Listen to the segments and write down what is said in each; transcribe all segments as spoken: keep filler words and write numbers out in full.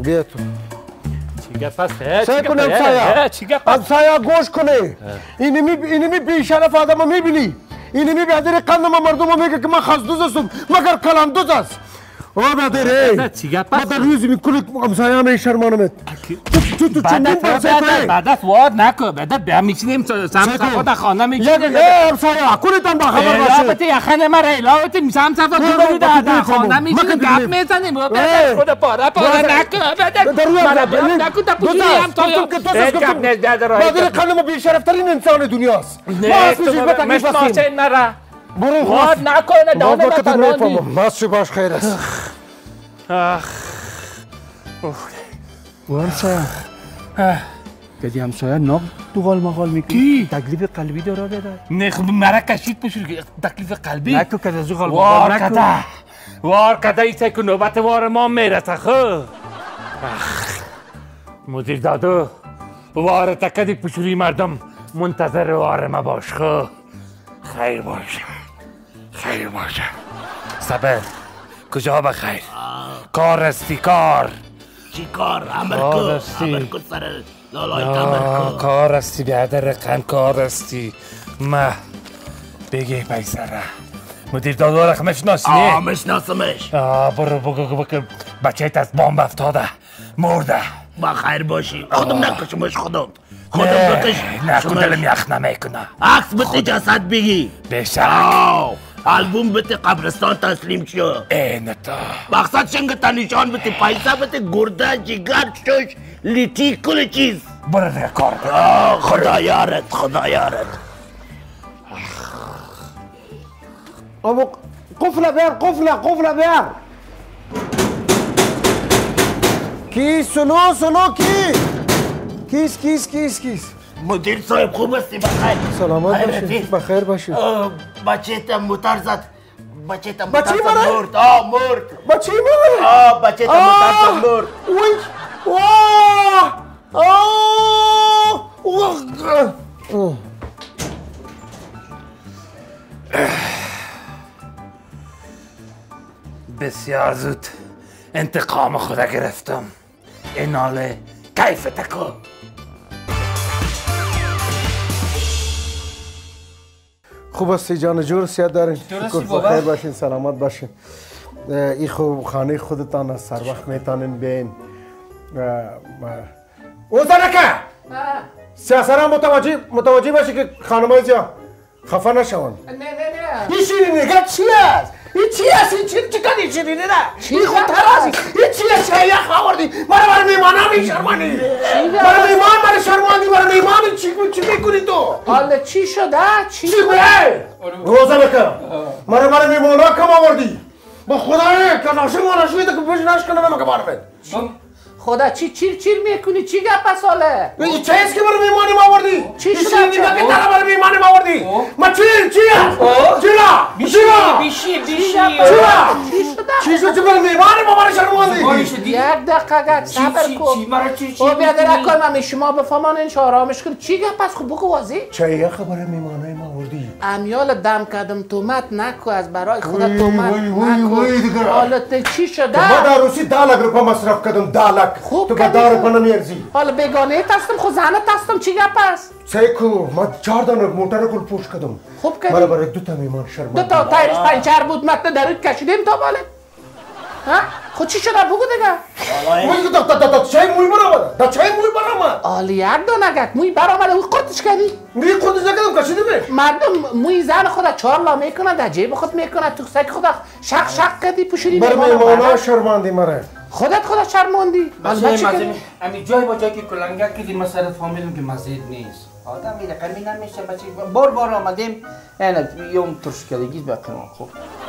بیا تو چی گپ است؟ سعی کن همسایه چی گپ است؟ همسایه گوش کنه اینمی اینمی بیشرف آدم میبینی اینمی بیادر قندم مردم میگه که من خزدوز هستم مگر کلندوز است و بیادر چی گپ است؟ من در روزی میکنی همسایه همه شرمانمت تو تو چندین برسه کنی بعد از وارد نکن بعد به هم میشینیم سمسفا در خانه میشینیم همسایه کنیتان با خبر باشه الابته یخن ما الابته سمسفا تو در خانه میشینیم گپ میزنیم و بعد خود پاره پاره نکن بعد مرا بیام نکن تا پوشیدی هم تا یا گپ نزد راه بیادر قندم بیشرفترین انسان دنیاست نه تو مشناسین مرا برو وارد نکنه دانه بطرانی ماست باش خیر است همسایه کدی همسایه ناق دوغال مغال میکنی تکلیف قلبی داره داره نه خب مرا کشید پشور تکلیف قلبی نکو که از دوغال وار مغال نکو کده وار کده ایسه که نوبت وار ما میرسه خو مدیر دادو وار تکدی پشوری مردم منتظر وار ما باش خو خیر باشه خیر باشه صبر کجا بخیر کار استی کار چی کار؟ عمر کن عمر کن سر لالای عمر کن کار استی بیادر رقم کار استی ما بگی پیسره مدیر دادو رقم مشناسی نه؟ آه مشناسمش برو بگو بگو بچهت از بامب افتاده مرده با خیر باشی خودم نکشمش خودم خودم بکش نکن دلم یخ نمیکنه عکس بده جسد بگی بشک آلبوم بده قبرستان تسلیم شو این تا مقصد شنگ تا نشان بده پیسه بده گرده جگر چوش لیتی کل چیز برو دیگه کار خدا یارت خدا یارت ابو قفله بیار قفله قفله بیار کی سلو سلو کی کیس کیس کیس کیس مدیر صاحب خوب هستی بخیر سلامت باشید بخیر باشید بچه تا موتر زد بچه تا بچه موتر مرد؟ زد مرد آه مرد بچه من آه بچه تا موتر زد مرد وای واه آه بسیار زود انتقام خدا گرفتم این حاله کیف تکو خوب هستی جان جور سیاد دارین شکر بخیر باشین سلامت باشین این خوب خانه خودتان از سر وقت میتانین بین اوزنکه سیاسران متوجه متوجه باشی که خانمای زیا خفه نشون نه نه نه این شیرینیگه چی است؟ این چی است؟ این چی چی کنی شیرینی نه؟ این خود ترازی این چی است؟ چه یخ آوردی؟ برای برای میمانم این شرمانی برای میمان برای شرمانی برای میمان چی چی میکنی تو؟ حالا چی شده؟ چی چی بره؟ روزه بکن برای برای میمان ها کم آوردی با خدای که ناشی ما نشویده که پیش نشکنه نمکه بارمید خدا چی چیر چیر میکنی چی گپ است حاله؟ این چه است که برای میمانی ما آوردی؟ چی شده؟ این شیرینی که تره برای میمانی ما آوردی؟ ما چی؟ چی است؟ چی را؟ بیشی بیشی بیشی چی را؟ چی شد چی برای میمانی ما برای شرماندی؟ یک دقیقه گپ صبر کن او بیادر اکای من شما بفهمان این آرامش کن چی گپ است خب بگو واضح چه یه خبر میمانای ما آوردی؟ امیال دم کردم تومت نکو از برای خدا تومت نکو حالا چی شده؟ ما در روسی ده لک روپا مصرف کردم ده لک تو به ده روپا نمیارزی حالا بگانه تستم خود زنه تستم چی گپ است؟ چه کو ما چهار دانه موتر کل پوش کردم خوب کردی؟ برای برای دو تا میمان شرماندی دو تا تایرش پنچر بود متن درود کشیدیم تا باله ها؟ خود چی شده بگو دیگه موی دا دا دا چای موی برآمد دا چای موی برآمد حالا یک دانگت موی برآمد او قطش کردی؟ می خودش نکردم کشیدمش مردم موی زن خدا چهار لا میکنه در جیب خود میکنه تو سک خدا شق شق کردی پوشیدی بر میمانا شرماندی مره خودت خدا شرماندی بچه امی جای با جایی که کلنگه کردیم ما سر فامیلم که مزید نیست آدم میره قمی نمیشه بچه بار بار آمدیم اینه یوم ترشکلگیز بکنم خوب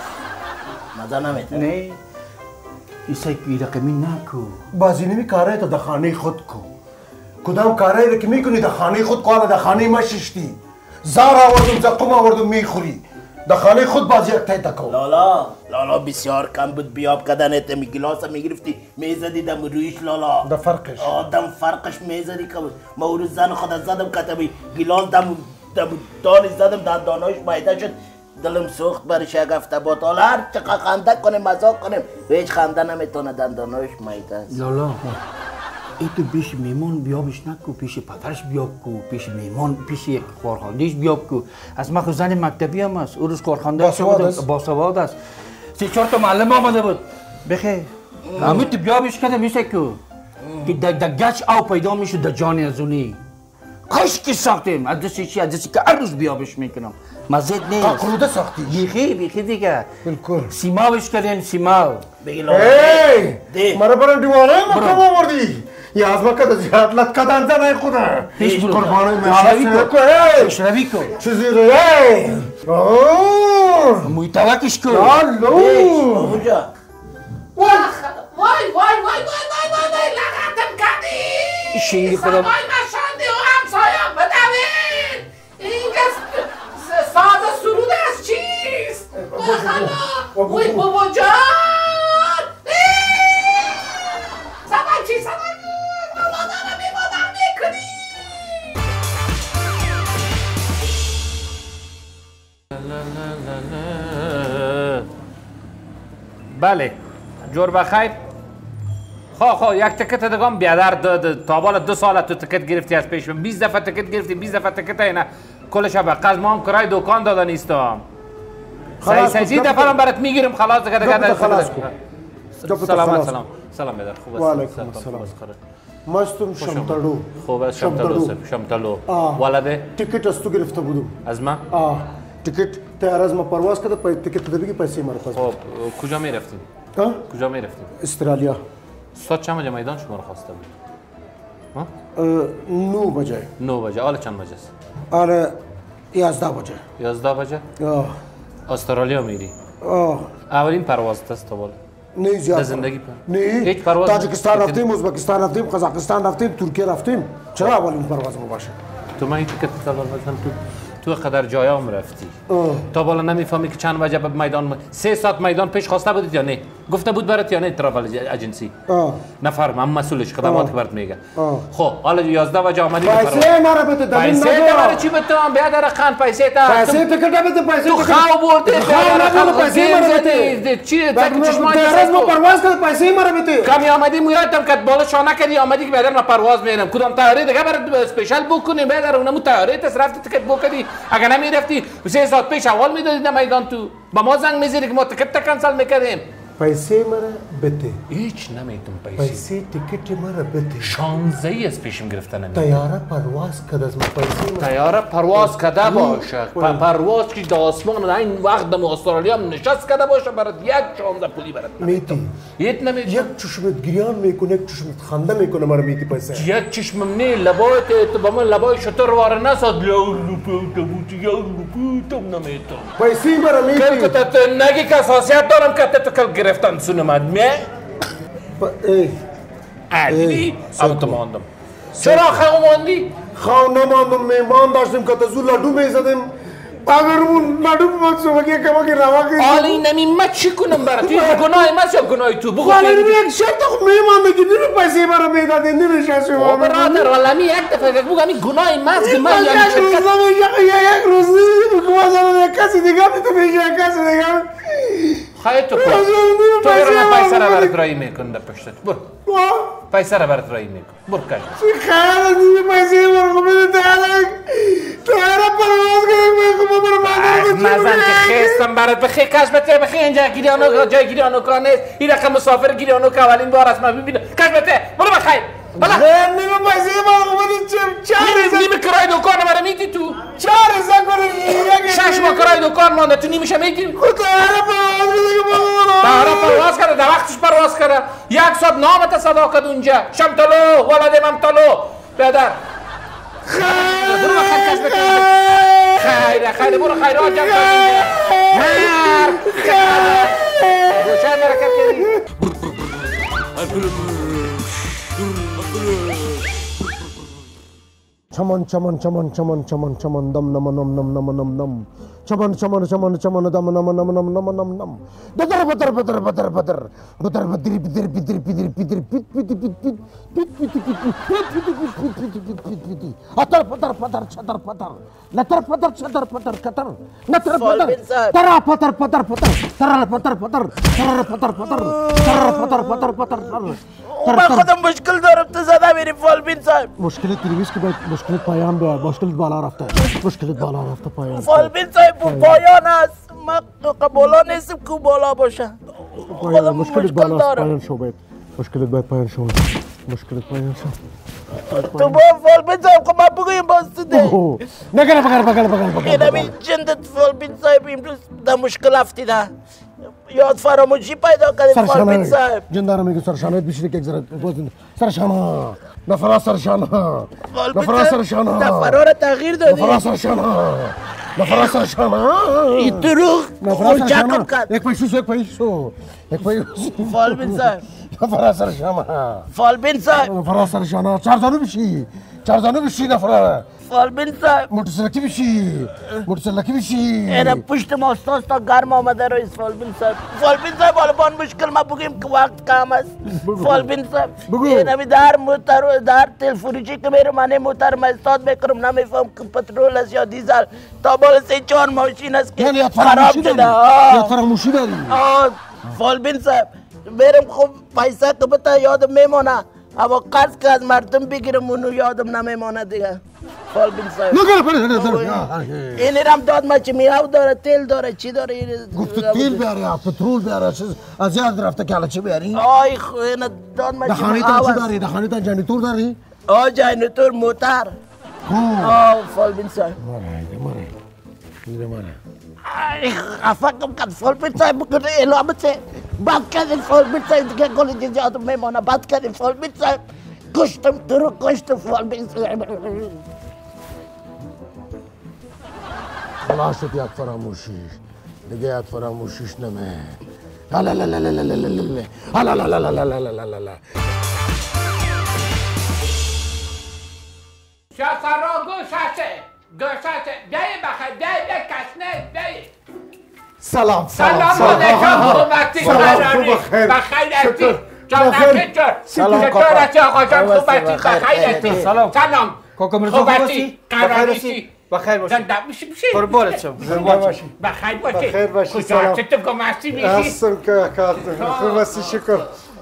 مزه نمیده نه ایسای که رقمی نکو بازی نمی کاره تو در خانه خود کو کدام کاره را که میکنی در خانه خود کو حالا در خانه ما ششتی زار آوردم زقم آوردم میخوری در خانه خود بازی اکتای تکو لالا لالا بسیار کم بود بیاب کدنت می گلاس میگرفتی میزدی دم رویش لالا در فرقش آدم فرقش میزدی که ما اون زن خود زدم که می گلاس دم دم دانش زدم در دانایش مایده شد دلم سوخت برای شگفته باد. حالا هر چقدر خنده کنیم مزاق کنیم هیچ خنده نمیتونه دنداناش میته است. لالا ای تو پیش میمون بیابش نکو، پیش پدرش بیاب کو، پیش میمون پیش یک کارخاندهش بیاب کو. از ما خود زن مکتبی هم است، او روز کارخانده باسواد است. سه چهار تا معلم آمده بود. بخیر همه تو بیابش کده میشه کو که در گچ او پیدا میشه در جان ازونی. کاش که ساختیم از دستی چی از دستی که هر روز بیابش میکنم مزید نیست. قاقلوده ساختی؟ بیخی بیخی دیگه بالکل سیماوش کردیم سیماو. ای مرا برای دیوانه مکم آوردی. یه از مکه دا زیاد لطکه دنزه نای خوده. پیش برو قربانه می حالت نکو. پیشروی کن. چیزی رو ای محتوکش کن. یالو اونجا وای وای وای وای وای وای وای لغتم کردی. شینگی خودم. سوای مشاندی و همسایم بدوین. اینجا ساز سرود از چیست؟ بخلا وای بابا جان. سوای چی سوای مادرم بی مادر میکنی. بله جور بخیر. خواه خواه یک تکت دگم بیادر داد تا بالا دو سال تو تکت گرفتی از پیش من. بیست دفعه تکت گرفتی، بیست دفعه تکت اینه کلش به قز ما هم کرای دکان داده نیستم. سعی سعی دفعه هم برات میگیرم خلاص دیگه دیگه خلاص کن. سلام سلام سلام بیادر خوب است. و علیکم السلام. مستم شمتالو. خوب است شمتالو شمتالو. ولده تیکت از تو گرفته بودم. از ما؟ آه تیکت تیار از ما پرواز کرده پای تیکت دبیگی پیسه مرا پس. خب کجا میرفتیم؟ ها؟ کجا میرفتیم؟ استرالیا. ساعت چند بجه میدان شما رو خواسته بود؟ ها؟ نو بجه. نو بجه. حالا چند بجه است؟ آره یازده بجه. یازده بجه؟ آه. استرالیا میری؟ آه. اولین پرواز است تا بالا. نه زیاد. در زندگی پر. نه. هیچ پرواز تاجیکستان رفتیم، ازبکستان رفتیم، قزاقستان رفتیم، ترکیه رفتیم. چرا اولین پرواز ما باشه؟ تو من تیکت تا بالا تو تو قدر جایام رفتی. تا بالا نمیفهمی که چند وجه به میدان سه ساعت میدان پیش خواسته بودید یا نه؟ گفته بود برات یا نه ترافل اجنسی؟ نفرم هم مسئولش خدمات برات میگه. خب حالا یازده وجه آمدی پیسه ما رو بده دلیل پیسه تا چی بتام بیاد رقم پیسه تا پیسه تکت بده پیسه تو خاو برده خاو نبود پیسه ما رو بده چی تک چشمان درز ما پرواز کرد پیسه ما رو بده کمی آمدی میادم که بالا شانه کردی آمدی که بعد ما پرواز میرم کدام طیاره دیگه برات اسپیشال بوک کنیم بعد اونم طیاره تس رفتی تکت بوک کردی اگه نمیرفتی سه ساعت پیش اول میدادید میدان تو با ما زنگ میزدی که ما تکت کنسل میکردیم پیسه مرا بده هیچ نمیتون پیسه پیسه تیکت مرا بده شانزه ای از پیشم گرفتن نمیتون طیاره پرواز کرد از ما پیسه طیاره پرواز کرده باشه پرواز که در آسمان این وقت در استرالیا نشست کرده باشه برات یک شانزه پولی برات میتی هیچ نمیتون یک چشمت گریان میکنه یک چشمت خنده میکنه مرا میتی پیسه یک چشمم نه لبایت تو با من لبای شطور واره نساد یا لپوت بود یا لپوتم نمیتون پیسه مرا میتی که تو نگی که اساسیت دارم که تو کل گرفتن سونمد می ای علی اما تو ماندم چرا خواهم ماندی؟ خواهم نماندم میمان داشتیم که تزو لدو میزدیم اگر اون لدو بود سو بگه که بگه روا که آلی نمی من چی کنم برای توی گناه من یا گناه تو بگو خالی نمی یک شرط خب میمان بگی دیرو پیسه برا میداده نمیشه شما برادر والا می یک دفعه بگو همی گناه من که من یک روز نمیشه یک روز نمیشه یک کسی دیگه تو میشه یک کسی دیگه خواهی تو کن تو برو من پیسه را برات رایی میکن در پشتت برو پیسه را برات رایی میکن برو کن چی خیال از این پیسه برو خمید تهلک تهره پرواز کنم خب برو مادر نزن که خیستم برات بخی کش بته بخی اینجا گیریانو جای گیریانو کار نیست این رقم مسافر گیریانو که اولین بار از من ببینم کش بته برو بخیر بلا خیر نیمه پیسه برو خمید چه نیمه کرای دکان برای میدی تو چهار ازا کنی شش ماه کرای دکان مانده تو نیمشه میگیری خود تهره پرواز کنم تهره پرواز کرده در وقتش پرواز کرده یک ساعت نامت صدا کرد اونجا شمتلو ولد ممتلو بیادر برو بخیر کش بته خیره خیره برو خیرات جمع مر روشن برکت کردی چمان چمان چمان چمان چمان چمان دم نم نم نم نم نم نم چمان چمان چمان چمان دم نم نم نم نم نم نم بدر بدر بدر بدر بدر بدر بدر بدر بدر بدر بدر پیت پیت پیت پیت پیت پیت پیت پیت پیت پیت پیت پیت اتر پتر پتر چتر پتر نتر پتر چتر پتر کتر نتر پتر ترا پتر پتر پتر ترا پتر پتر ترا پتر پتر ترا پتر پتر پتر من خودم مشکل دارم تو زده میری فالبین صاحب. مشکلت نیست که باید مشکلت پایان بیاد. مشکلت بالا رفته. مشکلت بالا رفته پایان. فالبین صاحب پایان است. من بالا نیستم که بالا باشه. خودم مشکل بالا دارم. پایان شو باید. مشکلت باید پایان شو. مشکلت پایان شو. تو با فالبین صاحب که من بگویم باز تو ده. نگره بگر بگر بگر بگر. این همی جندت فالبین صاحب امروز در مشکل افتیده. یاد فراموشی پیدا کردیم فالبین صاحب. جندارم میگه سرشانه بیشتر که اگزارت بودن. سرشانه. نفرا سرشانه. نفرا سرشانه. نفرا را تغییر دادی. نفرا سرشانه. نفرا سرشانه. این دروغ. نفرا سرشانه. یک پیشو یک پیشو. یک پیشو. فالبین صاحب. نفرا سرشانه. فالبین صاحب. نفرا سرشانه. چهار زانو بشی. چهار زانو بشی نفرا. فالبین صاحب. موتورسیکلی بشی. موتورسیکلی بشی. اینا پشت ماستاس تا گرم آمده روی فالبین صاحب. فالبین صاحب حالا با مشکل ما بگیم که وقت کم است. فالبین صاحب. اینا می در موتر در تل فروشی که میرم من موتر ما استاد میکنم نمیفهم که پترول است یا دیزل تا بالا سه چهار ماشین است که خراب شده. یاد فراموشی داری. آه فالبین صاحب میرم خب پیسه که بتا یادم میمونه. اما قرض که از مردم بگیرم اونو یادم نمیمانه دیگه. فالبین صاحب این هم داد ما چی میاو داره تیل داره چی داره گفت تیل بیاری پترول بیاری از یاد رفته که حالا چی بیاری آی خو این داد ما چی دخانی تا چی داری دخانی تا جنیتور داری آه جنیتور موتر آه فالبین صاحب مره مره میره مره ای افکم کن فالبین صاحب بکنه اعلام چه بد کردیم فالبین صاحب دیگه گل دیگه یادم میمانه بد کردیم فالبین صاحب کشتم تو رو کشتم فالبین صاحب خلاص شد یک فراموشی دیگه یک فراموشیش نمه لا لا لا لا لا لا لا لا لا لا لا لا لا لا لا لا شاسارا گوشاشه گوشاشه بیایی بخیر بیایی بیایی کشنه بیایی سلام سلام سلام حکومتی بخیر بخیر هستی جانکه چر چطور هستی آقا جان خوب هستی بخیر هستی سلام سلام خوب هستی قرار هستی بخیر باشی زنده باشی باشی قربانت شم زنده باشی بخیر باشی بخیر باشی سلام چطور گمستی میشی هستم که کارتون خوب هستی شکر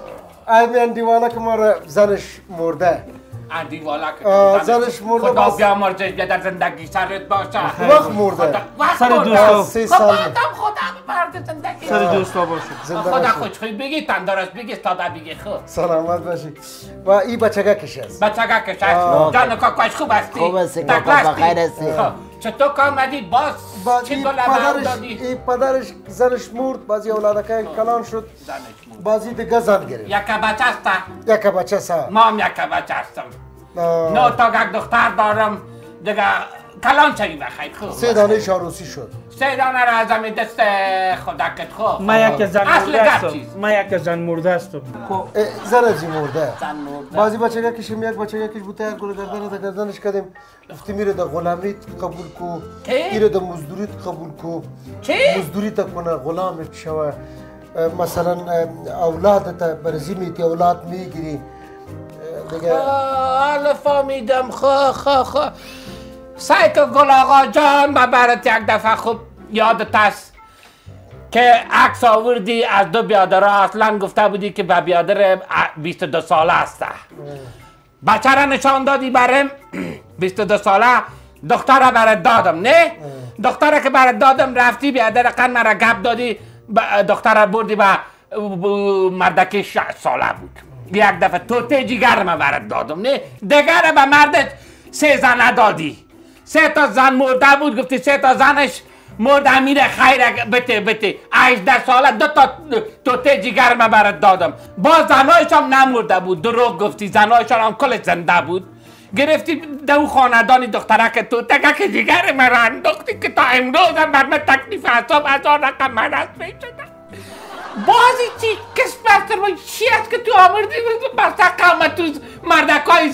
این دیوانه که ما زنش مرده دیوالا که زنش مرده خدا بیامرزه بیا در زندگی سرت باشه وقت مرده سر دوستا سه سال خدا خدا مرد زندگی سر دوستا باشه خدا خوشخوی بگی تندرست بگی استاده بگی خوب سلامت باشی و این بچگه کش است بچگه کش است جان کاکاش خوب هستی خوب هستی کاکا بخیر هستی چطور که آمدی باز چه گل هم دادی این پدرش زنش مرد بعضی اولادکه کلان شد بعضی دیگه زن گرفت یک بچه است یک بچه سا ما هم یک بچه هستم نه تا یک دختر دارم دیگه کلان چنی بخیر خوب سه دانه شاروسی شد سه دانه را از همین دست خودکت خوب من یک زن اصل مرده گپ هستم چیز من یک زن مرده هستم زن ازی مرده زن مرده بعضی بچه کشیم یک بچه کش بوده یک گل گردن تا گردنش کردیم گفتی میره در غلامیت قبول کو میره در مزدوریت قبول کو چی؟ مزدوری تا کنه غلامت شوه مثلا اولادت برزی میتی اولاد میگیری دیگه حالا فهمیدم خو خو خو سعی که گل آقا جان من برات یک دفعه خوب یادت است که عکس آوردی از دو بیادر اصلا گفته بودی که به بیادر بیست و دو ساله هسته بچه را نشان دادی برم بیست و دو ساله دختر را برات دادم نه؟ دختر که برات دادم رفتی بیادر قن مرا گپ دادی دختر را بردی به مردک شصت ساله بود یک دفعه توته جگر ما برات دادم نه؟ دیگر به مردت سه زن دادی سه تا زن مرده بود گفتی سه تا زنش مرده میره خیر بته بته هجده ساله دو تا توته جگر ما برات دادم با زنایش هم نمرده بود دروغ گفتی زنایشان هم کل زنده بود گرفتی دو خاندانی دخترک توته که جگر ما را انداختی که تا امروز هم بر من تکلیف حساب از آن رقم من هست میشدم بازی چی قسمت رو چی است که تو آوردی بسته قامت تو مردکای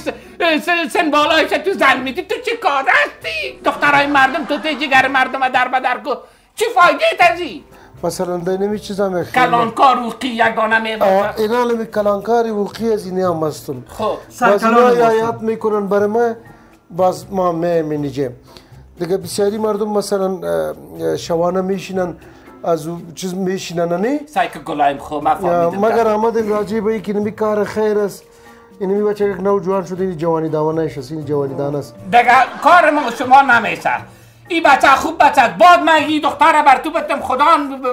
سن بالایش تو زن میدی تو چی کار هستی؟ دخترای مردم تو تی جگر مردم در بدر کو چی فایده تزی؟ مثلا در نمی چیزا میخوام کلانکار وقی یگانه میباشد اینا نمی کلانکاری وقی از اینی هم هستم خب باز اینا یاد میکنن برای ما باز ما میمینیجیم دیگه بسیاری مردم مثلا شوانه میشینن از چیز میشینن نه سعی که گلایم خوب ما فهمیدم مگر آمدیم راجع به اینکه نمی کار خیر است این می بچه یک نوجوان شده این جوانی دامنش است این جوانی دان است دیگه کار ما شما نمیشه این بچه خوب بچه است بعد من این دختر بر تو بتم خدا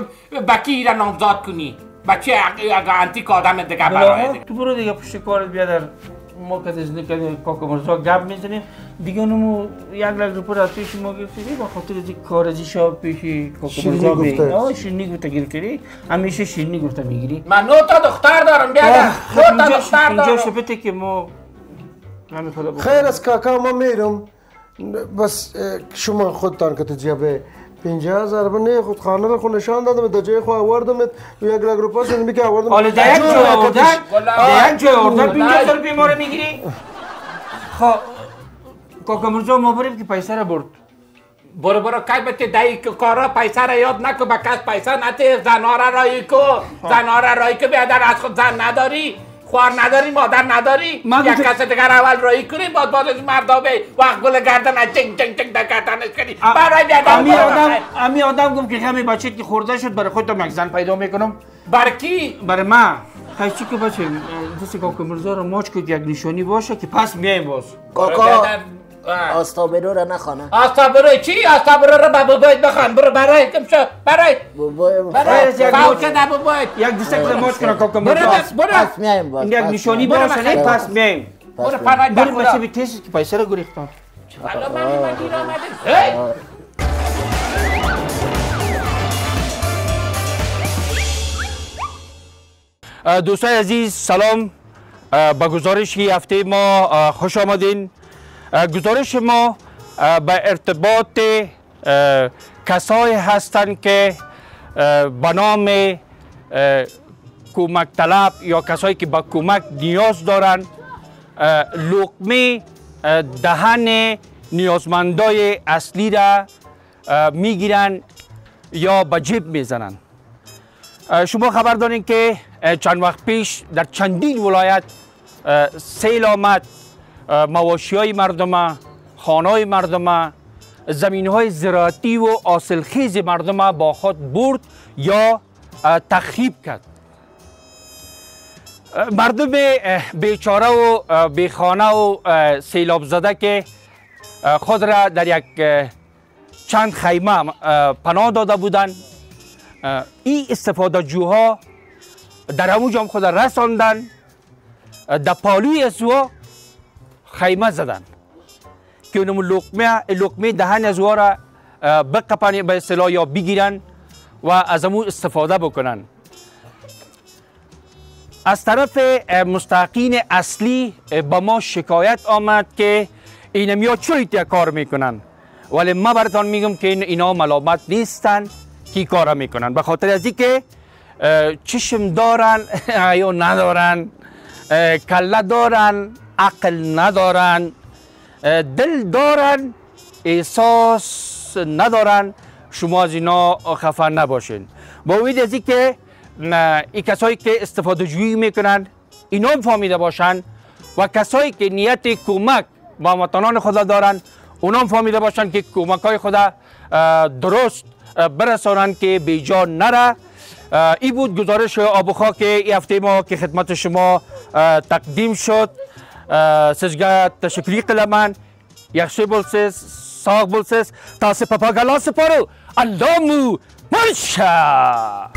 بکی را نامزاد کنی بچه اگه انتیک آدم دیگه برای تو برو دیگه پشت کارت بیا در ما که از نکنه کاکا مرزا گپ میزنیم دیگه اونمو یک لک روپه از پیش ما گرفتی با خاطر از این کار از این شاب پیش کاکا مرزا بگی آه شیرینی گفته گرفتی همیشه شیرینی گفته میگیری من نو تا دختر دارم بیا در نو تا دختر دارم اینجا شبته که ما همین خدا بکنم خیر از کاکا ما میرم بس شما خودتان که تجیبه پنجاه هزار بنی خود خانه رو خود نشان دادم در جای خود آوردم یک لک روپه شد میگه آوردم حالا در یک جای آوردن در یک جای آوردن پنجاه هزار روپیه ما رو میگیری خب کاکا مرزا ما بریم که پیسه رو برد برو برو کای بچه دایی که کارا پیسه را یاد نکو با کس پیسه نتی زنها را رایی کو زنها را رایی که بیادر از خود زن نداری خوار نداری مادر نداری یک کس دیگر اول رایی کنی بعد بعد از مردا بی وقت گل گردن از جنگ جنگ جنگ در گردنش کنی برای بیادر امی آدم امی آدم گم که همین بچه که خورده شد برای خودم یک زن پیدا میکنم برای کی؟ برای من خیلی که بچه دست کاکا مرزا رو ماچ کد یک نشانی باشه که پس میایم باز کاکا آستابرو را نخوانه آستابرو چی؟ آستابرو را بابا باید بخوان برو برای کم شو برای برای فوچه دبو باید یک دسته ماچ کنه کاکا مرزا برو پس میایم باز این یک نشانی باشه نه پس میایم برو پناهی بریم بچه به تیست که پیسه رو گریختم حالا من این آمده دوستای عزیز سلام با گزارش هفته ما خوش آمدین گزارش ما به ارتباط کسایی هستند که به نام کمک طلب یا کسایی که به کمک نیاز دارند لقمه دهن نیازمندای اصلی را میگیرن یا به جیب میزنن شما خبر دارین که چند وقت پیش در چندین ولایت سیل آمد مواشی های مردم خانه های مردم زمین های زراعتی و حاصلخیز مردم با خود برد یا تخریب کرد مردم بیچاره و بیخانه و سیلاب زده که خود را در یک چند خیمه پناه داده بودند این استفاده جوها در همونجا هم خود رساندن در پالوی از او خیمه زدن که اونم لقمه لقمه دهن از او را بقپن به اصطلاح یا بگیرن و از امون استفاده بکنن از طرف مستحقین اصلی با ما شکایت آمد که اینم چوری کار میکنن ولی ما براتون میگم که اینا ملامت نیستن کی کار میکنن به خاطر از اینکه چشم دارن یا ندارن کله دارن عقل ندارن دل دارن احساس ندارن شما از اینا خفه نباشین با امید از اینکه این کسایی که استفاده جویی میکنن اینا هم فهمیده باشن و کسایی که نیت کمک با وطنان خدا دارن اونا هم فهمیده باشن که کمک های خدا درست برسانن که بیجا نره این بود گزارش آب و خاک این هفته ما که خدمت شما تقدیم شد سزگاه تشکری قلمان یخشی بلسیز ساق بلسیز تاسی پاپاگلا سپارو اللامو مرشا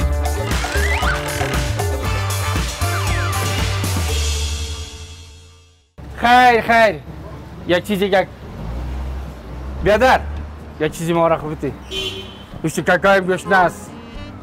خیر خیر یک چیزی یک بیادر یک چیزی ما را خوبیتی بشتی ککایم گوشنه است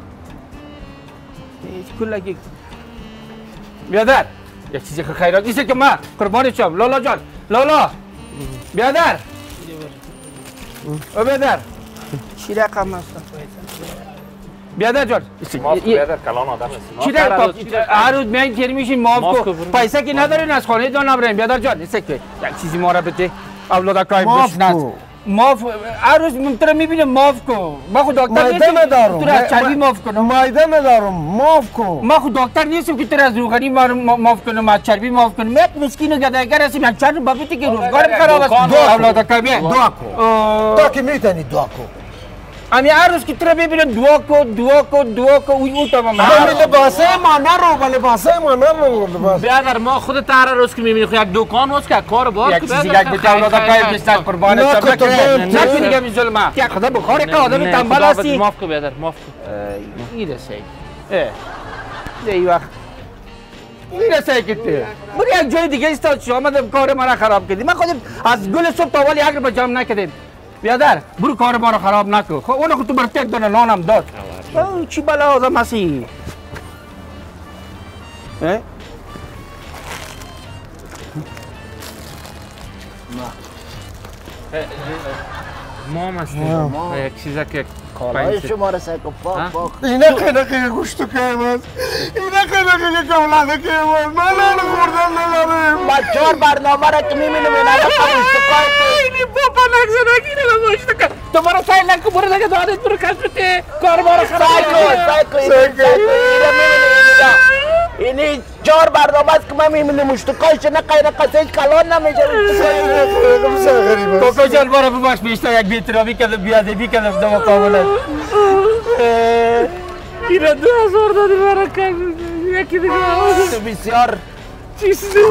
کلگی بیادر یک چیزی خیرات ایسته که من قربانی شم لالا جان لالا بیادر او بیادر چی رقم است بیادر جان ماف بیادر کلان آدم است چی در هر روز میاین تیر میشین ماف کو پیسه که ندارین از خانه دان نبرین بیادر جان است که یک چیزی ما را بده اولاد کای بشناس ماف هر روز ممتر میبینه ماف کو ما خود دکتر نیستم مایده ندارم تو از چربی ماف کنم مایده ندارم ماف کو ما خود دکتر نیستم که تو از روغنی ماف کنم از چربی ماف کنم یک مسکین و گداگر هستیم یک چند بابتی که روزگارم خراب است اولاد کای بیا دعا کو تو که میتونی دعا کو امی هر روز که تو را ببینم دعا کو دعا کو دعا کو اوی او تمام لباسه ما نرو لباسه ما نرو برادر ما خودت هر روز که میبینی خود یک دکان هست که کار باز یک چیزی یک بده اولاد کای بستر قربان است نکنی دیگه می ظلمه که خدا بخوره که آدم تنبل هستی معاف کن برادر معاف کن میرسه اه ای وقت میرسه که تو برو یک جای دیگه استاد شو آمدم کار ما را خراب کردی من خودم از گل صبح تا ولی اگر بجام نکردیم بیادر برو کار ما رو خراب نکن خب اون خود تو برت یک دونه نانم داد چی بلا آدم هستی ما هستیم یک چیزا که کالای شما را سکو پاک پاک اینه خیلی که گوشتو که اماز اینه خیلی که کولاده که اماز من نانو خوردم ندارم ما چهار برنامه را که میبینم این آیا گوشتو کار اینی بابا نگزه نگیره با گوشتو که تو برو سایل نکو برو نگه دادت برو کشته کار ما را خراب سایکو سایکو اینی چهار برنامه است که من میبینم مشتکایش نه قیره قصهش کلان نمیشه کوکو جان برو بباش بیشتر یک بیترامی کردم بیادبی کردم دو مقابله اینه دو هزار دادی برا کم یکی دیگه بسیار چیز دیگه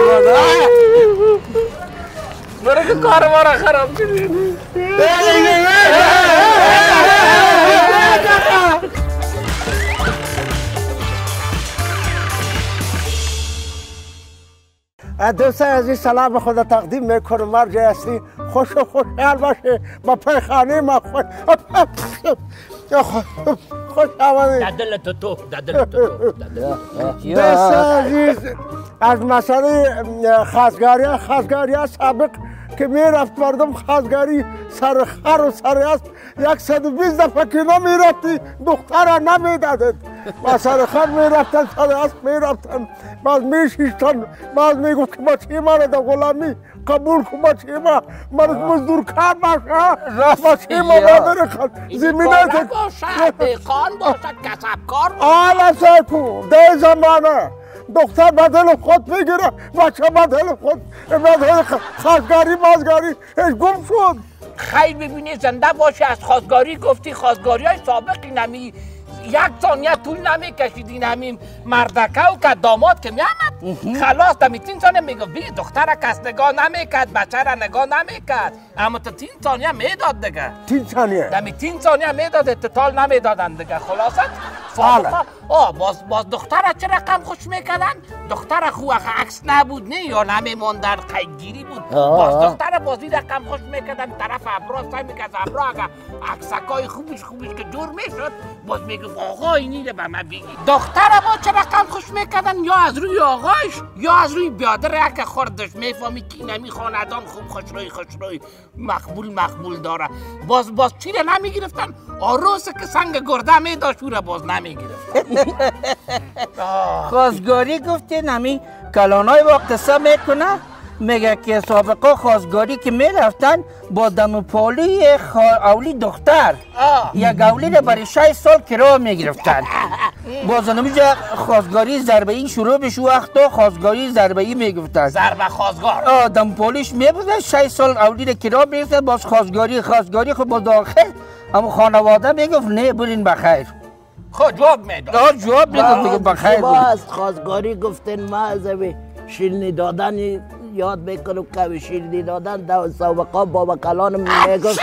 برای که کار ما را خراب کنید دوستان عزیز سلام خدا تقدیم میکنم مرجع هستی خوش و خوشحال باشه با پیخانه ما خوش خوش آمدید دل تو تو دل تو تو دوستان عزیز از مسئله خواستگاری خواستگاری سابق که میرفت مردم خواستگاری سر خر و سر اسب یک صد و بیست دفعه که نمیرفتی دختر را نمیدادید و سر خر میرفتن سر اسب میرفتن باز میشیشتن باز میگفت که بچه ما را در غلامی قبول کن بچه ما من مزدور کار باشه بچه ما مادر خود زمینه دیکان باشد دیکان باشد کسب کار آلا سیکو ده زمانه دختر بدل خود میگیره بچه بدل خود بدل خواستگاری بازگاری هیچ گم شد خیلی ببینی زنده باشه از خواستگاری گفتی خواستگاری های سابقی نمی یک ثانیه طول نمیکشید این همین مردکه و که داماد که میامد خلاص دمی تین ثانیه میگفت بی دختر کس نگاه نمیکرد بچه را نگاه نمیکرد اما تا تین ثانیه میداد دیگه تین ثانیه دمی تین ثانیه میداد اتطال نمیدادن دیگه خلاصت فالا آه باز باز دختر چه رقم خوش میکردن دختر خواه عکس نبود نه یا نمیموندن قیدگیری بود باز دختر بازی رقم خوش میکردن طرف ابراز سعی میکرد ابرا اگر عکسکای خوبش خوبش که جور میشد باز میگفت آقا اینی رو به من بگی دختر ما چه رقم خوش میکردن یا از روی آقایش یا از روی بیادر که خوردش میفهمی که نمی خاندان خوب خوشروی خوشروی مقبول مقبول داره باز باز چی رو نمیگرفتن آروسه که سنگ گرده میداشت او رو باز نمیگرفتن خواستگاری گفتی نمی کلانای وقت سا میکنه میگه که سابقا خواستگاری که میرفتن با دمپالی اولی دختر یک اولی رو برای شش سال کرا میگرفتن باز نمیجا خواستگاری ضربه ای شروع بشه وقتا خواستگاری ضربه ای میگفتن ضربه خواستگار آه دمپالیش میبودن شش سال اولی رو کرا میگرفتن باز خواستگاری خواستگاری خود با داخل اما خانواده میگفت نه برین بخیر خود جواب میداد آه جواب میداد میگه بخیر شما از خواستگاری گفتن ما از شیرنی دادن یاد میکنم که شیرنی دادن دو سابقا بابا کلان میگفت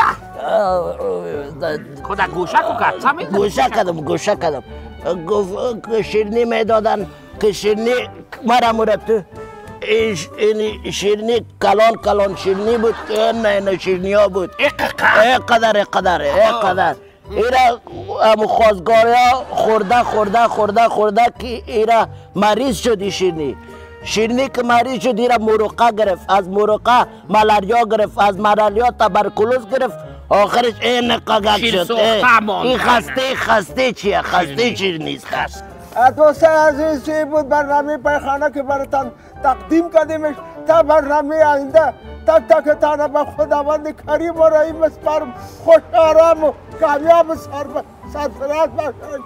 خدا گوشه کو کرد گوشه کردم گوشه کردم گفت شیرنی میدادن که شیرنی مرا مرد این شیرنی کلان کلان شیرنی بود نه نه شیرنی ها بود اقدر اقدر اقدر ایرا هم خواستگاری ها خورده خورده خورده خورده که ایرا مریض شدی شیرنی شیرنی که مریض شد ایرا مروقه گرفت از مروقه ملاریا گرفت از ملاریا تبرکلوز گرفت آخرش این قاقق شیر شد سوخته ماند. این خسته خسته چیه خسته چی نیست خست دوستان عزیز چی بود برنامه پیخانه که براتان تقدیم کردیمش تا برنامه آینده تک تکتان به خداوند کریم و رحیم بسپارم خوش آرام و کامیاب سرفراز باشید.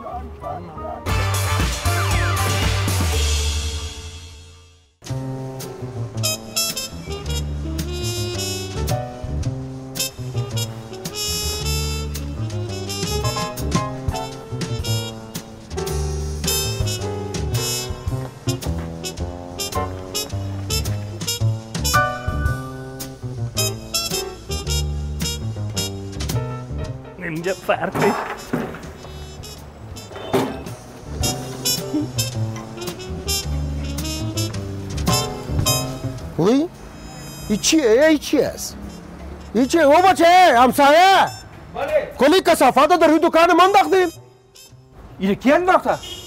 اینجا فرقی وی؟ ای چیه؟ ای چی است؟ ای چیه؟ او بچه همسایه کلی کسافات در روی دکان من انداختیم اینه کی انداخته؟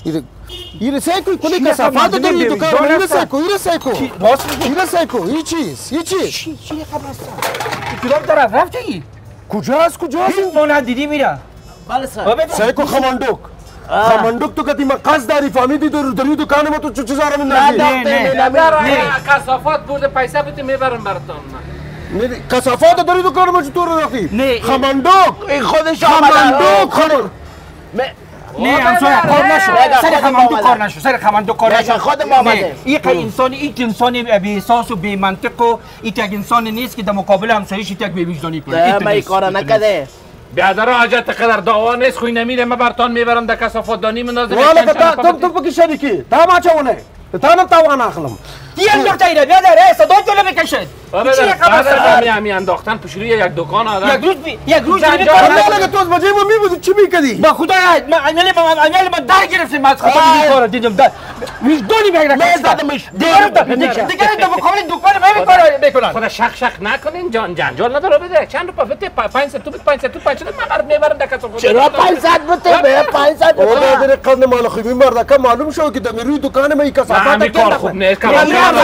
اینه سیکو کلی کسافات در روی دکان من اینه سیکو اینه سیکو اینه سیکو ای چیز ای چیز چی چی خبر است؟ کدام طرف رفتی؟ کجاست کجاست؟ هیچ ما ندیدی میره. بله سر سیکو خماندوک خماندوک تو کتی من قصد داری فهمیدی در روی دکان ما تو چه چیزا رو میندازی؟ نه نه نه کثافات برده پیسه بده میبرم براتون کثافات داری دکان ما چطور رفتی؟ نه خماندوک این خودش آمده خماندوک خماندوک نه همسایه کار نشو سر خماندو کار نشو سر خماندو کار نشو خودم آمده این که انسان این انسان بی احساس و بی منطق و این یک انسان نیست که در مقابل همسایه‌اش یک بی وجدانی کنه نه من این کارا نکرده بیادر حاجت قدر دعوا نیست خوی نمیره من براتون میبرم در کثافات دانی مندازم والا که تو تو پکی شریکی تا ما چونه تا نم تاوان اخلم کی انداخته ایره بیادر صدا جلو بکشید چی خبر می می انداختن پیش روی یک دکان آدم یک روز یک روز والا تو از بجای ما میبودی چی میکردی با خدا من عملی ما عملی ما در گرفتیم از خدا میکاره دیدم در وجدانی بگیرم نه زدمش دیگه دیگه در مقابل دکان ما میکاره میکنن خدا شخ شخ نکنین جان جنجال نداره بده چند رو پفته پنج ست تو پنج ست تو پنج ست من برات میبرم در کثافات چرا پنجصد بده به پنجصد او در قند مال خوبی مرد که معلوم شو که در روی دکان ما کثافات کار خوب نیست کار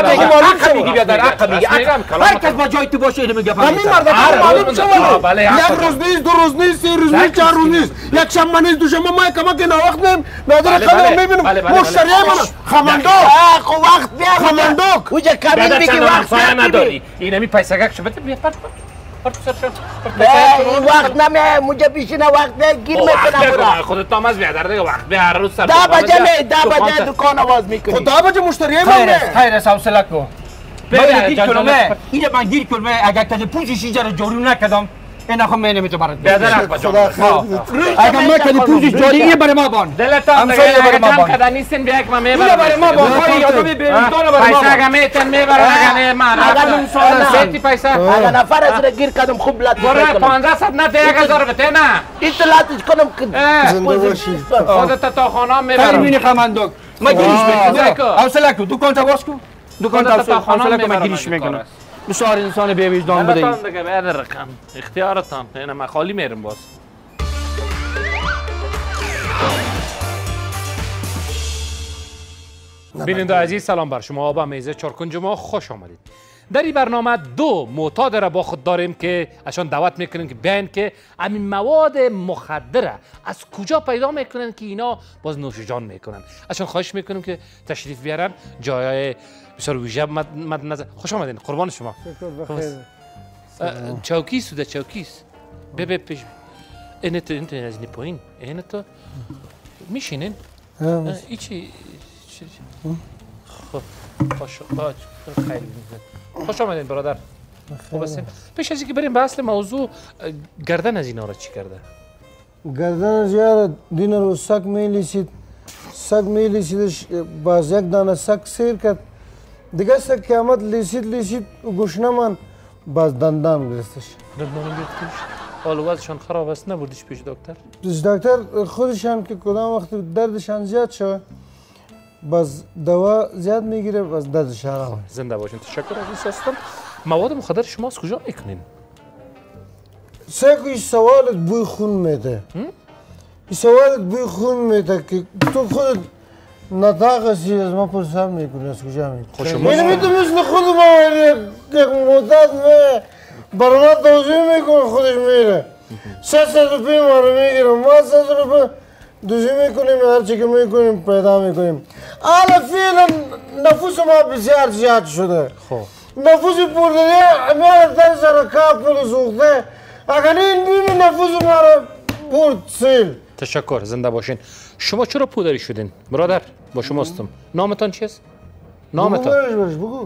حق میگی بیادر حق میگی هر کس با جای تو باشه اینو میگه همین مرد معلوم شو یک روز نیست دو روز نیست سه روز نیست چهار روز نیست یک شنبه نیست دوشنبه ما کما که وقت نیم نداره خودم میبینم مشتری من خماندوک خو وقت بیا خماندوک وجه کامل میگی وقت نداری این می پیسه گک شو بده بیا پر پر سر شو این وقت نمیه مجھے بیشینه وقت نه گیر میکنه برا خودت هم از بیادر دیگه وقت به هر روز سر ده بجه نه ده بجه دکان آواز میکنی خدا بجه مشتری من خیر است خیر است حوصله کو من گیر کلمه اینو من گیر کلمه اگر تا پوزش جاره جارو نکردم اینا خو من نمیتونم برات بیادر بجا اگر ما کلی پوزش جاری اینو برای ما بان دلتان دیگه اگه جمع کردن نیستین بیا که من میبرم اینو برای ما بان کاری آدم بیرون دونه برای ما پیسه اگه میتن میبرم اگه نه من اگر من سوال سیتی پیسه اگر نفر از گیر کردم خوب لط برای پانزده صد نه ده یک هزار بده نه اطلاعاتش کنم زنده باشی خودت تا خانه خیر میبرم مینی خماندوک ما گیرش میکنم حوصله کو دکان تا باز کو دکان تا حوصله کو ما گیرش میکنم بسیار انسان بی وجدان بده دلتان دیگه بیادر رقم اختیارتان اینا من خالی میرم باز بیننده عزیز سلام بر شما با میزه چارکنج ما خوش آمدید. در این برنامه دو معتاد را با خود داریم که اشان دعوت میکنیم که بیاین که همین مواد مخدر از کجا پیدا میکنن که اینا باز نوش جان میکنن. اشان خواهش میکنیم که تشریف بیارن جای بسیار ویژه مد نظر. خوش آمدین قربان شما. چوکی سوده چوکیست. ببه پیش این تو این تو از این پایین این تو میشینین؟ ایچی خب خوش خیلی خوش آمدین برادر. خوب هستین؟ پیش از اینکه بریم به اصل موضوع گردن از اینا را چی کرده؟ گردن از یار دین رو سگ میلیسید سگ میلیسیدش باز یک دانه سگ سیر کرد دیگه سگ قیامت لیسید لیسید گوشنه من باز دندان گرفتش. دندان گرفتش؟ حال وضعشان خراب است نبردیش پیش دکتر؟ پیش دکتر خودشان که کدام وقت دردشان زیاد شد باز دوا زیاد میگیره باز دردش آرام. زنده باشین. تشکر عزیز هستم. مواد مخدر شما از کجا میکنین؟ سگو این سوالت بوی خون میده. این سوالت بوی خون میده که تو خودت نطاق هستی از ما پرسان میکنی از کجا میکنی. اینو میتونی مثل خود ما یک مدت می برای ما توضیح میکنه خودش میره. شصت روپیه ما رو میگیرم ما صد روپیه دوزی میکنیم هر چی که میکنیم پیدا میکنیم حالا فعلا نفوس ما بسیار زیاد شده خب نفوس پولداری میاد در سر کار پول سوخته اگر این بیمی نفوس ما رو برد سیل تشکر زنده باشین شما چرا پودری شدین برادر با شما هستم نامتان چیست نامتان بگو برش بگو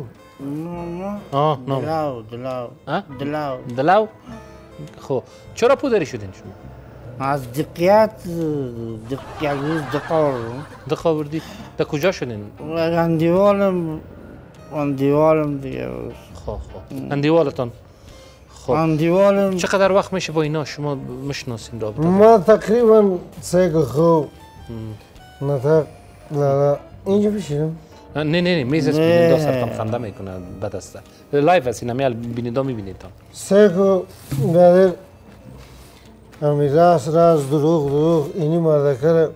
آه نام دلاو دلاو دلاو دلاو خب چرا پودری شدین شما از دقیقت دقیقت روز دقار دقا بردی در کجا شدین اندیوالم اندیوالم دیگه خب خب اندیوالتان خب اندیوالم چقدر وقت میشه با اینا شما میشناسین رابطه ما تقریبا سه خوب نه تا لالا اینجا بشیدم نه نه نه میز است بیننده سرتان خنده میکنه بد است لایو است اینم بیننده میبینید تان سه خوب بعد امی راست راست دروغ دروغ اینی مردکر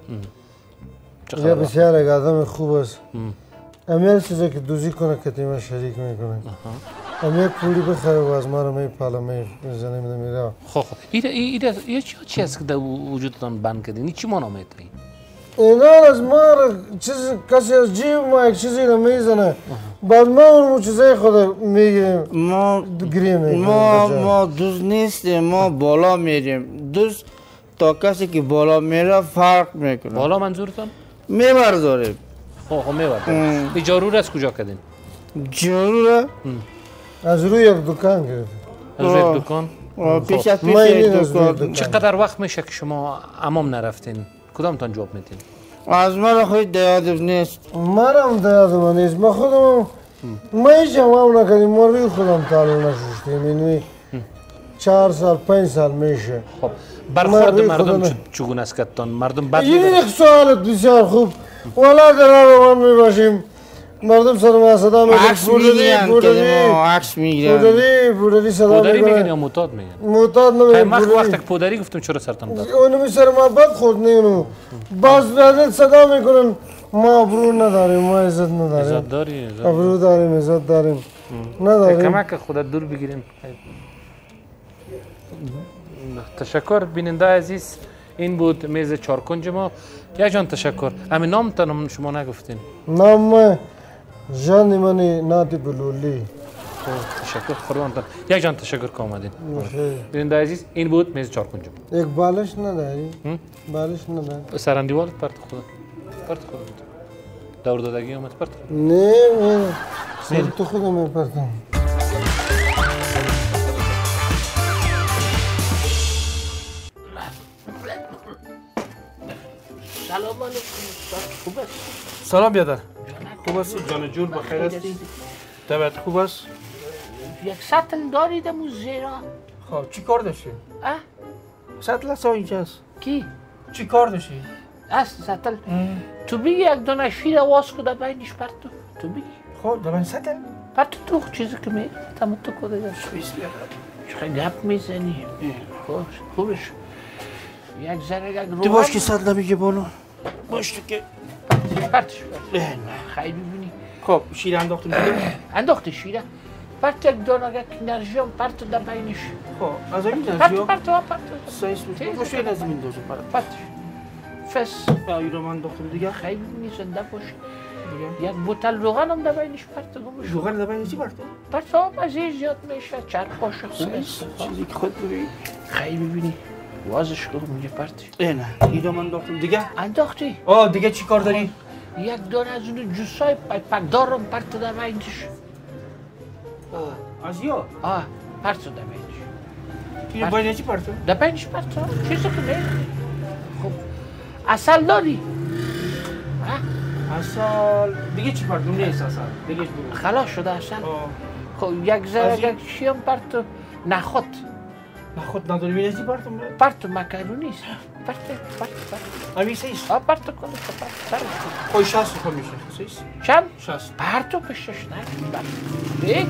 یه بسیار یک آدم خوب است امی هر چیزی که دوزی کنه کتیمه شریک میکنه امی یک پولی بخره و از ما رو میپاله میزنه میده میره خب خب ایده ایده یه چی هست که در وجودتان بند کردین این چی مانا میتونین اینا از ما چیز کسی از جیب ما یک چیزی رو میزنه بعد ما اون چیزای خود میگیریم ما گریم میکنیم ما ما دوست نیستیم ما بالا میریم دوست تا کسی که بالا میره فرق میکنه بالا منظورتان میبرداریم خب خب میبرداریم این جارو از کجا کردین جروره از روی یک دکان گرفت از روی دکان پیش از پیش ما یک اینین از روی دکان دکان چقدر وقت میشه که شما امام نرفتین کدامتان جواب میتین از من خود دیادم نیست من هم دیاد من نیست ما خودم ما هیچ هم هم نکردیم ما روی خودم تعلیم نشوشتیم اینوی چهار سال پنج سال میشه خب برخورد روی مردم خودم- چ- چگونه است کتان مردم بد این می‌دارن؟ یک سوالت بسیار خوب والا در روان میباشیم مردم صدا ما صدا میگن عکس میگیرن که ما عکس میگیرن پودری پودری صدا پودری میگن میگن یا معتاد میگن معتاد خیلی نمیگن وقت وقت پودری که پودری گفتم چرا سرتان داد اونو می سر ما بد خود نیونو باز بعد صدا میکنن ما ابرو نداریم ما عزت نداریم عزت داری عزت ابرو داریم عزت داریم داری. نداریم کمک خودت دور بگیریم تشکر بیننده عزیز این بود میز چارکنج ما یک جان تشکر همین نام تانم شما نگفتین نام ما جان منی ناتی بلولی خب تشکر قربانتان یک جان تشکر که آمدین بیننده عزیز این بود میز چارکنج ما یک بالش نداری بالش نداری سرندیوالت پرت خدا پرت خدا دور دادگی آمد پرت خدا نه من سر تو خودم میپرتم سلام علیکم خوب است سلام بیادر خوب است جان جور بخیر هستی طبعت خوب است یک سطل دارید امو زیرا خب چی کار داشتی اه سطل است اینجاست کی چی کار داشتی است سطل تو بگی یک دونه شیر واس کده بینش پرتو تو بگی خب در من سطل پرتو تو چیزی که می تمو تو کده داشت چه گپ میزنی خوش خوبش یک ذره یک رو تو باش که سطل میگه بانو باش تو که پرتش خیلی ببینی خب شیر انداختم دیگه انداختی شیره پرت یک دونه یک انرژی هم پرتو در بینش خب از این پرتو درجی پرتو پرتو سایس میشه باشه از این دوزو پرت پرتش فس ایرو من انداختم دیگه خیلی ببینی زنده باشه یک بوتل روغن هم در بینش پرتو گمش روغن در بین چی پرته پرتو هم از این زیاد میشه چرخ باشه خوب است چیزی که خود ببین خیلی ببینی وازش کنم میگه پرتش ای نه ایرو من انداختم دیگه انداختی آه دیگه چی کار داری یک دونه از اون جوسای پکدار هم پرتو در بینش از یا آه پرتو در بینش این باید چی پرته در بینش پرتو چیزی که میگه خب اصل داری اصل دیگه چی پرته نیست اصل دیگه برو خلاص شده اصل آه. خب یک ذره از این- یک چی هم پرتو نخود نه خود نداری بینه چی پرته پرتو مکرونی است پرتو پرتو پرتو امی سیست آه پرتو کنه تو پرتو سرش کن. خوی شست خود میشه سیست چند؟ شست پرتو پشتش نه پرتو یک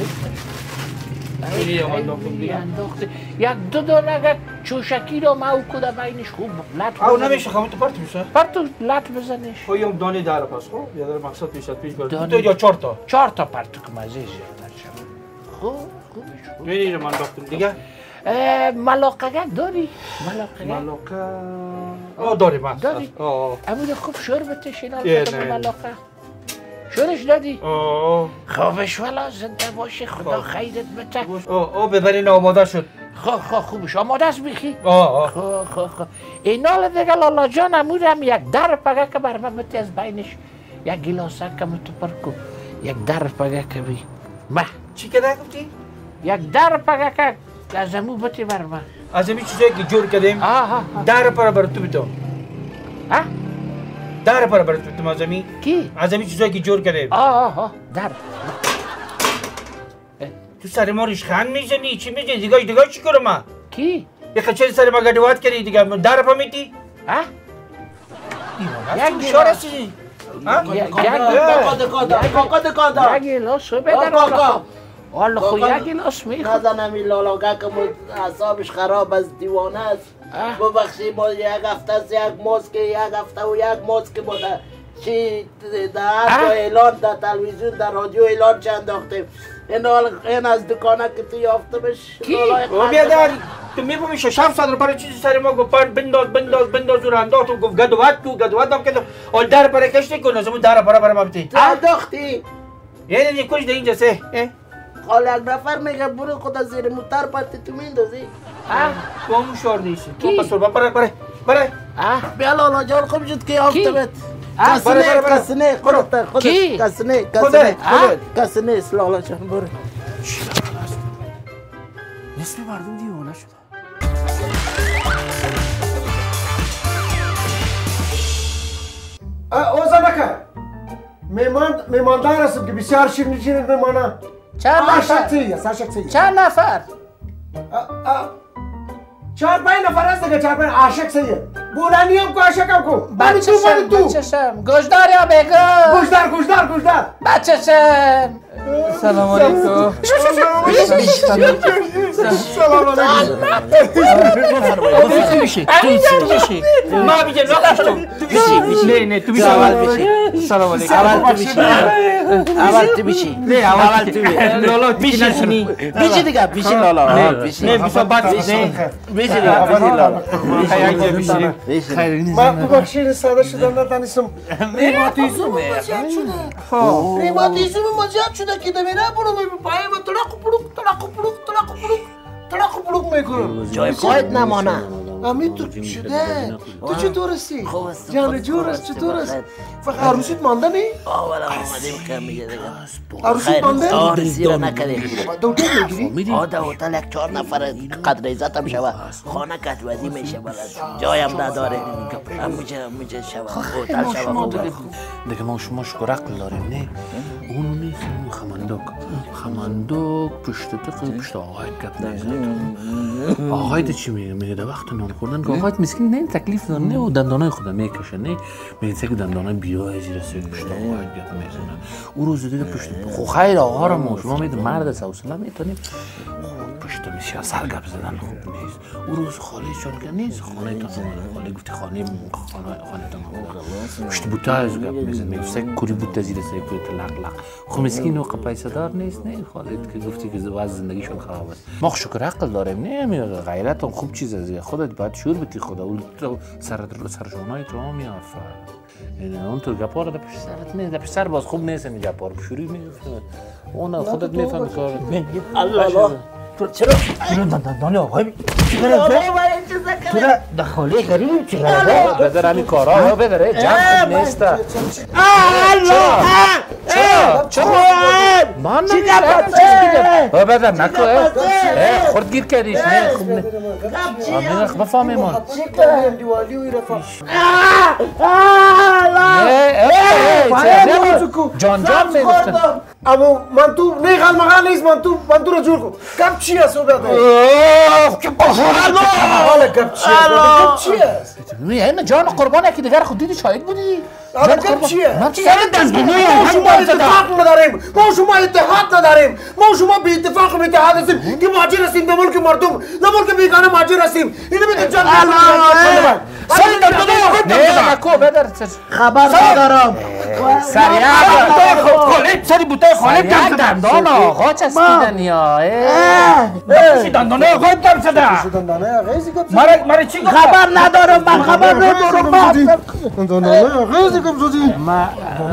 خیلی هم انداختم دیگه. انداخته یک دو دونه یک چوشکی رو ماو کده بینش خوب لط او بزنش. نمیشه خواهی تو پرت میشه پرتو لط بزنش خوی هم دانه داره پس خب یا داره مقصد پیش از پیش برد دانه. تو یا چهار تا چهار تا پرتو که مزه زیادتر شد خوب خوبش خوب بینی رو من انداختم دیگه ملاقه داری؟ ملاقه؟ ملاقه آه داریم هست داری؟ آه امید خوب شور بتشین ملاقه شورش دادی؟ آه خوابش والا زنده باشی خدا خیرت بده آه آه ببرین آماده شد خواه خواه خوبش آماده است بخی؟ آه آه خواه خواه خواه اینال دیگه لالا جان امودم یک در پگه که بر من بتی از بینش یک گلاسه که متو پرکو یک در پگه که بی ما چی که گفتی؟ یک در پگه که از امو بتی بر من از امی چیزایی که جور کردیم آه آه در پر بر تو بیتو ها؟ در پر بر تو بیتو از امی کی؟ از امی چیزایی که جور کردیم آه آه آه در تو سر ما ریشخند میزنی چی میزنی دیگه دیگه چی کنم من کی؟ یه خچه سر ما گدوات کردی دیگه در پا میتی ها؟ یک شور هستی ها؟ یک گلاس رو بدر کاکا والا خو یک گلاس میخواد نزنم این لالاگه که اعصابش خراب از دیوانه است ببخشی ما یک هفته از یک ماسک یک هفته و یک ماسک ما در چی در هر جا اعلان در تلویزیون در رادیو اعلان چه انداختیم این از دکانه که تو یافته بش او بیادر تو میبومی ششم صدر برای چیزی سر ما گفت بنداز بنداز بنداز و انداخت و گفت گدوات تو گدوات هم کردم اول در برای کش نکن از اون در برای برای ما بتی تو انداختی یه دیگه کش در اینجا سه حالا یک نفر میگه برو خدا زیر موتر پتی تو میندازی تو همون شور نیستی تو پس برای برای برای بیا لالا جان خوب شد که یافته بت برای کسنه برای کسنه خودت خودت کی؟ کسنه خودت کسنه خودت کسنه است لالا جان برو نصف مردم دیوانه شده اوزا نکن میمان میماندار هستم که بسیار شیرین شیرین میمانه چند نفر؟ شخصی است شخصی چند نفر؟ چهار پنج نفر هست دیگه چهار پنج عاشق سیه بولانی هم کو عاشقم کو بانی تو بانی تو بچشم گوشدار یا بگو گوشدار گوشدار گوشدار بچشم سلام علیکم سلام علیکم تو میشی تو میشی ما بیجه نقش تو نه نه تو میشی سلام علیکم اول تو میشی اول تو میشی نه اول تو میشی لالا بیشی نشینی بیشی دیگه بیشی لالا بیشی نه بیشی بعد بیشی بیشی دیگه بیشی لالا خیلی بیشی خیلی ما ببخشید ساده شدم ندانستم ریماتیزم مزیاد شده ریماتیزم مزیاد شده که دمیره برو می پای و تلق پلوک تلق پلوک تلق پلوک تلق پلوک میکنم جای پایت نمانه امی تو شده تو چطور هستی؟ جان جور است چطور است؟ فقط عروسیت مانده نی؟ آه ولی آمدیم که میگه دیگه عروسیت مانده؟ عروسی رو نکردیم دوتر میگیری؟ آه در هتل یک چهار نفر قدر عزت هم شوه خانه کتودی میشه بلد جایم نداره میشه میشه شوه هتل شوه خوبه دیگه ما شما شکر عقل داریم نه اونو نیست اون خمندوک خمندوک پشت تقل پشت آقایت گپ نزد آقایت چی میگه میگه در وقت نان خوردن که آقایت مسکین نه تکلیف داره نه و دندانای خودم میکشه نه میگه که دندانای بیای زیر سر پشت آقایت گپ میزنن او روز دیگه پشت خو خیر آقا رو ما شما میده مرد سوسله میتونیم پشت میشه سر گپ زدن خوب نیست او روز خالی چون که نیست خانه تا خاله گفتی خانه خانه خانه تا پشت بوته از گپ میزنه میگه کوری بوته زیر سر کوری لق لق خو مسکین و پیسه دار نیست نه خالد که گفتی که وضع زندگیشون خراب است ما شکر عقل داریم نه میگه غیرت خوب چیز از خودت باید شور بتی خدا اون سر سرشونای تو میافر یعنی اون تو گپا رو پیش سرت نه در پیش سر باز خوب نیست این گپا رو شوری میگفت اون خودت میفهمی کار الله چرا چرا دندان آقای چرا دخاله غریب چرا بذار همین کارا رو ببره جمع خوب نیست الله چرا چرا من نمیدونم چیز بذار نکو خورد گیر کردیش نه خوب نه آمین خب بفهمیم من دیوالی و رفا جان جان میگفتن اما من تو نه خال مغال نیست من تو من تو رو جور کن کب چی است او بده حالا کب چی است کب چی است این جان قربان یکی دیگر خود دیدی شاهد بودی حالا کب چیه من سر دندونای ما شما اتفاق نداریم ما شما اتحاد نداریم ما شما بی اتفاق و اتحاد هستیم که مهاجر هستیم به ملک مردم نه ملک بیگانه مهاجر هستیم اینو بده جان سری دندانه آقای نه نکو بدر خبر ندارم خالد سری بوته خالد دم زده دندان آقا چسبیدن یا پیش دندانه آقای دم زده دندانه آقای مرا مرا چی گفت خبر ندارم من خبر ندارم دندانه آقای زکم زدی ما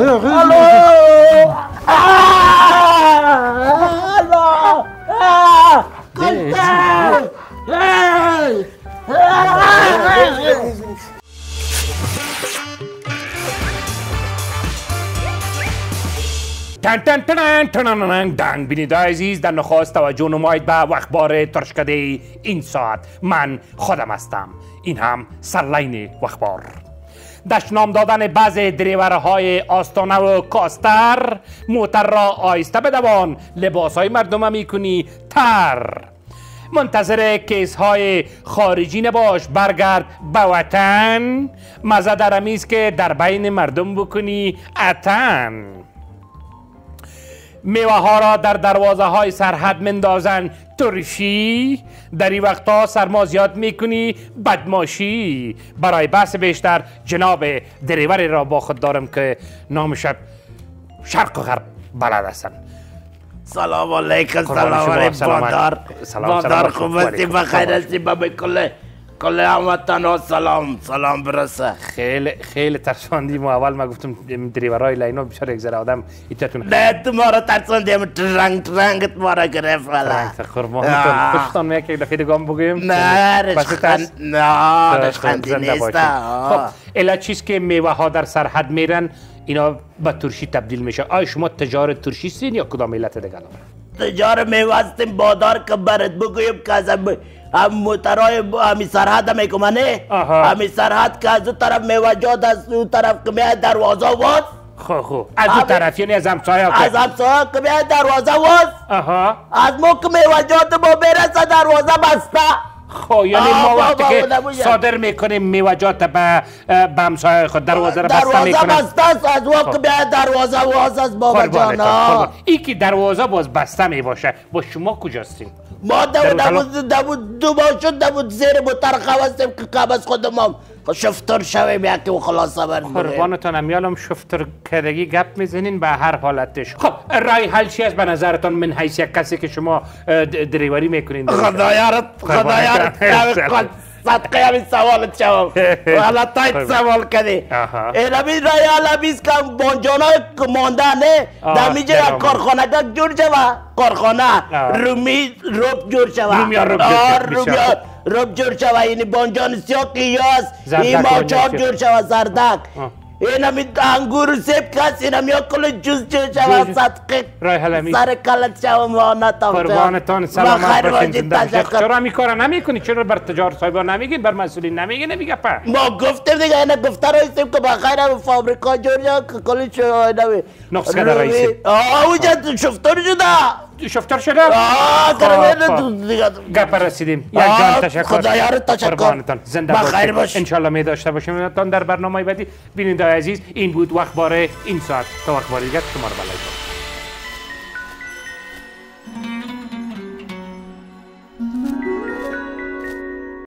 تن تن تن تن دنگ بینید عزیز در نخواست توجه نمایید به اخبار ترشکده این ساعت. من خودم هستم، این هم سرلاین اخبار. دشنام دادن بعض دریورهای آستانه و کاستر، موتر را آیسته بدوان، لباس های مردم میکنی تر. منتظر کیس های خارجی نباش، برگرد به وطن، مزه درمیز که در بین مردم بکنی اتن. میوه ها را در دروازه های سرحد مندازن ترشی، در این وقتا سرما زیاد میکنی بدماشی. برای بحث بیشتر جناب دریوری را با خود دارم که نامش شرق و غرب بلد هستن. سلام علیکم. سلام علیکم باندار. باندار خوب هستی؟ بخیر هستی؟ به کل کل هموطن ها سلام سلام برسه. خیلی خیلی ترساندی. ما اول ما گفتم دریورای لینا بیچاره یک ذره آدم ایتتون. نه تو ما را ترساندیم، رنگ رنگت ما را گرفت والا. قربانتون. خوشتان میاد که یک دفعه دیگه بگیم؟ نه رشخند نه رشخندی نیست. خب الا چیز که میوه ها در سرحد میرن اینا به ترشی تبدیل میشه. آیا شما تجار ترشی هستین یا کدام ملت دیگه؟ تجار میوه هستیم بادار که برات بگویم که از هم موترهای همی سرحد هم میکنه، همی سرحد که از اون طرف میوه جات از اون طرف که میاد دروازه واز. خب خب از اون طرف یعنی از همسایه ها از همسایه که میاد دروازه واز. آها از ما که میوه جات ما برسه دروازه بسته. خب یعنی ما وقتی که صادر میکنیم میوجات به به همسایه خود دروازه را بسته میکنیم. دروازه بسته است از وقت بیاد دروازه واز از بابا جانا. این که دروازه باز بسته میباشه با شما کجاستیم؟ ما دو دو باشد دو زیر موتر هستیم که قبل از خودم شفتر شویم یکی و خلاصه برد. قربانتان امیالم شفتر کردگی گپ میزنین به هر حالتش. خب رای حل چی است به نظرتان من حیث یک کسی که شما دریوری میکنین؟ خدایارت خدایارت صدقه همین سوالت شوام والا تایت سوال کردی. این همین رای حل همیست که بانجانا مانده نه دمیجه یک کارخانه که جور شوه کارخانه رومی روب جور شوه رومی روب جور رب جور شوه. این بانجان سیاه که یاست این ماچار جور شوه زردک. این همی انگور سیب کس این همی کل جوز جور شوه صدقه سر کلت شوه مانت هم قربانتان سلامت باشین. چرا همی کارا نمی کنی؟ چرا بر تجار صاحبا نمیگین؟ بر مسئولین نمیگین؟ نمیگه پا ما گفتیم دیگه این گفته رایستیم که بخیر هم فابریکا جور یا که کلی شوه نمی نقص کده رایستیم آه اوجه شفتر شده شفتر شده؟ آه کرمه دیگه گپ رسیدیم. یک جان تشکر. خدایار تشکر. قربانتان زنده بخیر باشید. باش. انشالله می داشته باشیم در برنامه بعدی. بیننده عزیز این بود اخبار این ساعت. تا اخبار دیگر شما رو بلد